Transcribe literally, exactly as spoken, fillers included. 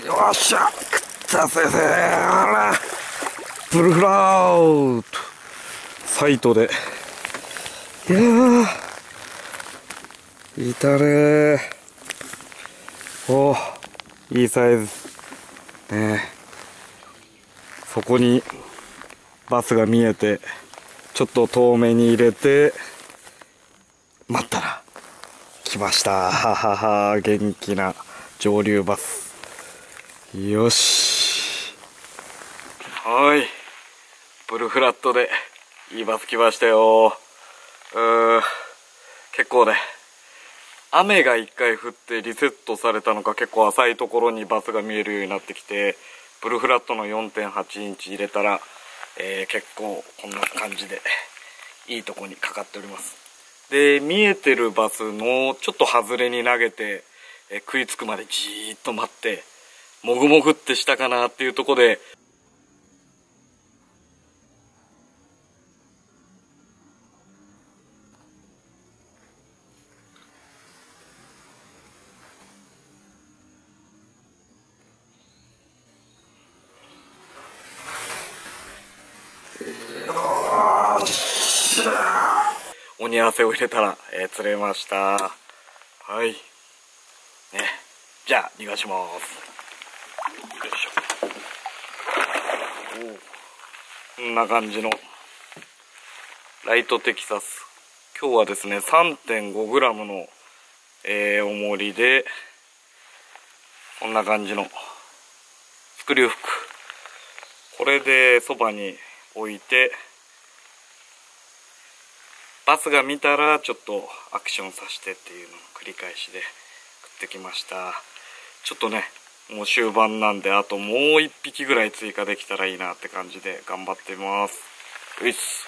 よっしゃ、食ったぜぜ、あら、ブルフラウトサイトで、いやー、いたねー。おー、いいサイズね。そこにバスが見えて、ちょっと遠目に入れて待ったら来ました。ははは、元気な上流バス。よし、はい、ブルフラットでいいバス来ましたよ。うー、結構ね、雨が一回降ってリセットされたのか、結構浅いところにバスが見えるようになってきて、ブルフラットの よんてんはち インチ入れたら、えー、結構こんな感じでいいとこにかかっております。で、見えてるバスのちょっと外れに投げて、えー、食いつくまでじーっと待って、もぐもぐってしたかなっていうところで、鬼汗を入れたら、えー、釣れました。はい。ね。じゃあ、逃がします。よいしょ。お、こんな感じの、ライトテキサス。今日はですね、さんてんごグラム の、えー、重りで、こんな感じの、スクリューフック。これでそばに置いて、バスが見たらちょっとアクションさせてっていうのを繰り返しで食ってきました。ちょっとね、もう終盤なんで、あともういっぴきぐらい追加できたらいいなって感じで頑張ってます。ういっす。